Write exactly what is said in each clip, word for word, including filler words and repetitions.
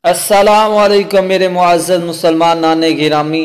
السلام علیکم میرے معزز مسلمان نانے گرامی،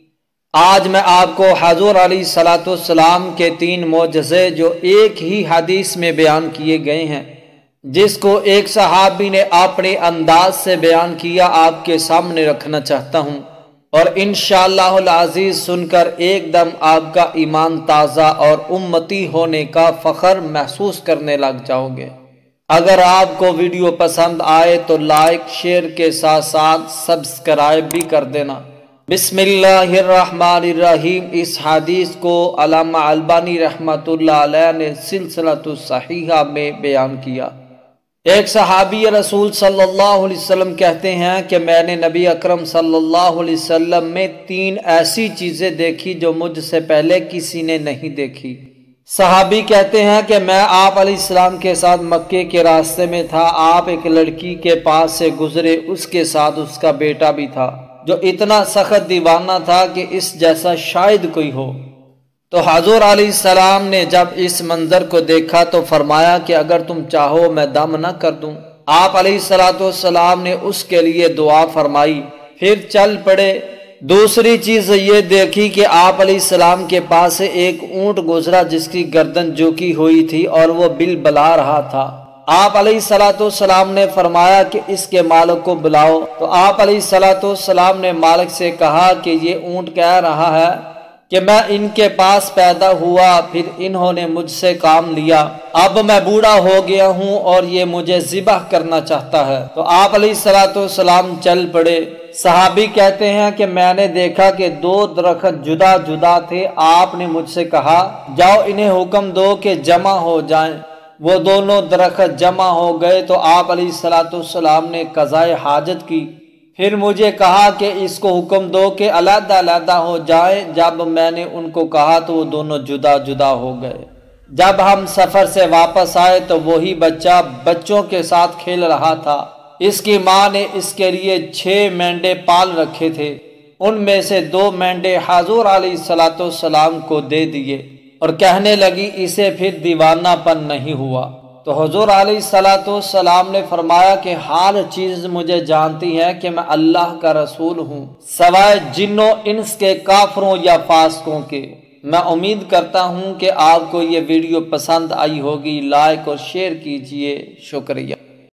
آج میں آپ کو حضور علیہ الصلوۃ والسلام کے تین معجزے جو ایک ہی حدیث میں بیان کیے گئے ہیں، جس کو ایک صحابی نے اپنے انداز سے بیان کیا، آپ کے سامنے رکھنا چاہتا ہوں، اور انشاءاللہ العزیز سن کر ایک دم آپ کا ایمان تازہ اور امتی ہونے کا فخر محسوس کرنے لگ جاؤ گے۔ اگر آپ کو ویڈیو پسند آئے تو لائک شیئر کے ساتھ ساتھ سبسکرائب بھی کر دینا۔ بسم اللہ الرحمن الرحیم۔ اس حدیث کو علامہ البانی رحمۃ اللہ علیہ نے سلسلۃ الصحیحہ میں بیان کیا۔ ایک صحابی رسول صلی اللہ علیہ وسلم کہتے ہیں کہ میں نے نبی اکرم صلی اللہ علیہ وسلم میں تین ایسی چیزیں دیکھی جو مجھ سے پہلے کسی نے نہیں دیکھی۔ صحابی کہتے ہیں کہ میں آپ علیہ السلام کے ساتھ مکے کے راستے میں تھا، آپ ایک لڑکی کے پاس سے گزرے، اس کے ساتھ اس کا بیٹا بھی تھا جو اتنا سخت دیوانہ تھا کہ اس جیسا شاید کوئی ہو۔ تو حضور علیہ السلام نے جب اس منظر کو دیکھا تو فرمایا کہ اگر تم چاہو میں دم نہ کر دوں۔ آپ علیہ الصلوۃ والسلام نے اس کے لیے دعا فرمائی، پھر چل پڑے۔ دوسری چیز یہ دیکھی کہ آپ علیہ السلام کے پاس سے ایک اونٹ گزرا جس کی گردن جھکی ہوئی تھی اور وہ بل بلا رہا تھا۔ آپ علیہ الصلوۃ والسلام نے فرمایا کہ اس کے مالک کو بلاؤ۔ تو آپ علیہ الصلوۃ والسلام نے مالک سے کہا کہ یہ اونٹ کہہ رہا ہے کہ میں ان کے پاس پیدا ہوا، پھر انہوں نے مجھ سے کام لیا، اب میں بوڑھا ہو گیا ہوں اور یہ مجھے ذبح کرنا چاہتا ہے۔ تو آپ علیہ الصلوۃ والسلام چل پڑے۔ صحابی کہتے ہیں کہ میں نے دیکھا کہ دو درخت جدا جدا تھے، آپ نے مجھ سے کہا جاؤ انہیں حکم دو کہ جمع ہو جائیں۔ وہ دونوں درخت جمع ہو گئے تو آپ علیہ الصلوۃ والسلام نے قضائے حاجت کی، پھر مجھے کہا کہ اس کو حکم دو کہ علیحدہ علیحدہ ہو جائیں۔ جب میں نے ان کو کہا تو وہ دونوں جدا جدا ہو گئے۔ جب ہم سفر سے واپس آئے تو وہی بچہ بچوں کے ساتھ کھیل رہا تھا۔ اس کی ماں نے اس کے لیے چھ مینڈے پال رکھے تھے، ان میں سے دو مینڈے حضور علیہ الصلوۃ والسلام کو دے دیے اور کہنے لگی اسے پھر دیوانہ پن نہیں ہوا۔ تو حضور علیہ الصلوۃ والسلام نے فرمایا کہ ہر چیز مجھے جانتی ہے کہ میں اللہ کا رسول ہوں، سوائے جنوں انس کے کافروں یا فاسقوں کے۔ میں امید کرتا ہوں کہ آپ کو یہ ویڈیو پسند آئی ہوگی، لائک اور شیئر کیجئے۔ شکریہ۔